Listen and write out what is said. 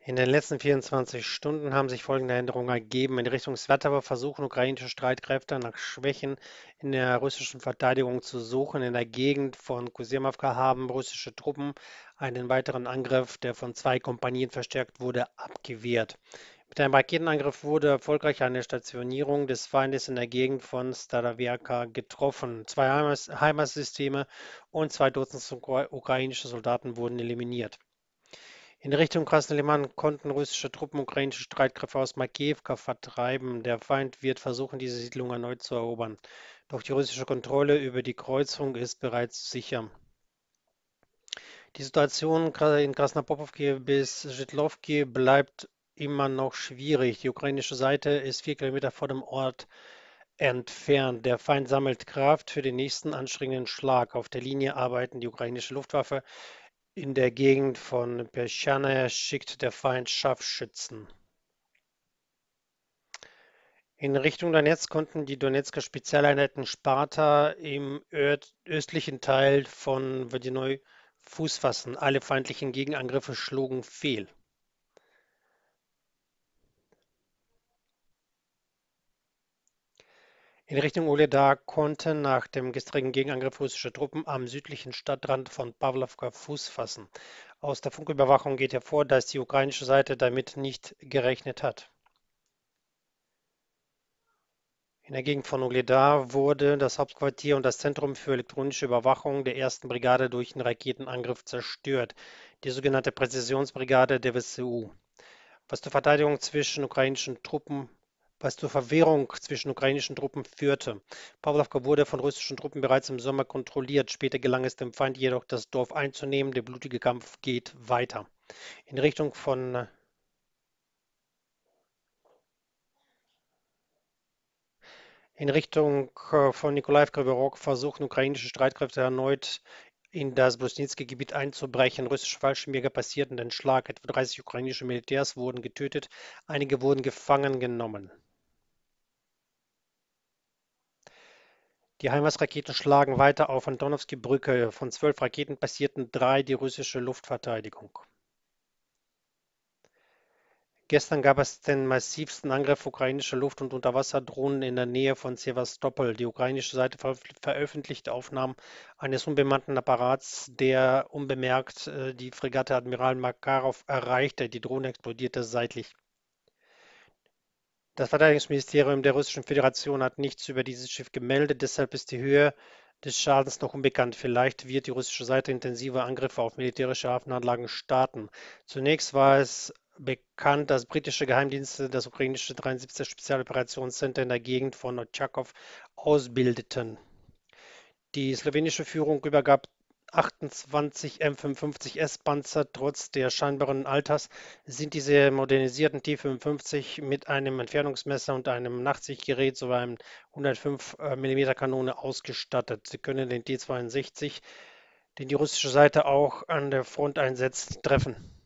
In den letzten 24 Stunden haben sich folgende Änderungen ergeben. In Richtung Swatow versuchen ukrainische Streitkräfte nach Schwächen in der russischen Verteidigung zu suchen. In der Gegend von Kusemowka haben russische Truppen einen weiteren Angriff, der von zwei Kompanien verstärkt wurde, abgewehrt. Mit einem Raketenangriff wurde erfolgreich eine Stationierung des Feindes in der Gegend von Starowiaka getroffen. Zwei HIMARS-Systeme und zwei Dutzend ukrainische Soldaten wurden eliminiert. In Richtung Krasnoliman konnten russische Truppen ukrainische Streitkräfte aus Makejewka vertreiben. Der Feind wird versuchen, diese Siedlung erneut zu erobern. Doch die russische Kontrolle über die Kreuzung ist bereits sicher. Die Situation in Krasnopolowki bis Żydłowki bleibt immer noch schwierig. Die ukrainische Seite ist 4 Kilometer vor dem Ort entfernt. Der Feind sammelt Kraft für den nächsten anstrengenden Schlag. Auf der Linie arbeiten die ukrainische Luftwaffe. In der Gegend von Perschane schickt der Feind Scharfschützen. In Richtung Donetsk konnten die Donezker Spezialeinheiten Sparta im östlichen Teil von Wodinoy Fuß fassen. Alle feindlichen Gegenangriffe schlugen fehl. In Richtung Uledar konnten nach dem gestrigen Gegenangriff russische Truppen am südlichen Stadtrand von Pawlowka Fuß fassen. Aus der Funküberwachung geht hervor, dass die ukrainische Seite damit nicht gerechnet hat. In der Gegend von Ugljedar wurde das Hauptquartier und das Zentrum für elektronische Überwachung der 1. Brigade durch einen Raketenangriff zerstört, die sogenannte Präzisionsbrigade der WSU, was zur Verteidigung zwischen ukrainischen Truppen, was zur Verwirrung zwischen ukrainischen Truppen führte. Pawlowka wurde von russischen Truppen bereits im Sommer kontrolliert. Später gelang es dem Feind jedoch, das Dorf einzunehmen. Der blutige Kampf geht weiter. In Richtung von von Nikolai-Kryvyorok versuchen ukrainische Streitkräfte erneut in das Brusnizki-Gebiet einzubrechen. Russische Fallschirmjäger passierten den Schlag. Etwa 30 ukrainische Militärs wurden getötet, einige wurden gefangen genommen. Die HIMARS-Raketen schlagen weiter auf Antonowski-Brücke. Von 12 Raketen passierten 3 die russische Luftverteidigung. Gestern gab es den massivsten Angriff ukrainischer Luft- und Unterwasserdrohnen in der Nähe von Sewastopol. Die ukrainische Seite veröffentlichte Aufnahmen eines unbemannten Apparats, der unbemerkt die Fregatte Admiral Makarov erreichte. Die Drohne explodierte seitlich. Das Verteidigungsministerium der Russischen Föderation hat nichts über dieses Schiff gemeldet, deshalb ist die Höhe des Schadens noch unbekannt. Vielleicht wird die russische Seite intensive Angriffe auf militärische Hafenanlagen starten. Zunächst war es bekannt, dass britische Geheimdienste das ukrainische 73. Spezialoperationscenter in der Gegend von Otschakow ausbildeten. Die slowenische Führung übergab 28 M55S-Panzer. Trotz des scheinbaren Alters sind diese modernisierten T-55 mit einem Entfernungsmesser und einem Nachtsichtgerät sowie einer 105 mm Kanone ausgestattet. Sie können den T-62, den die russische Seite auch an der Front einsetzt, treffen.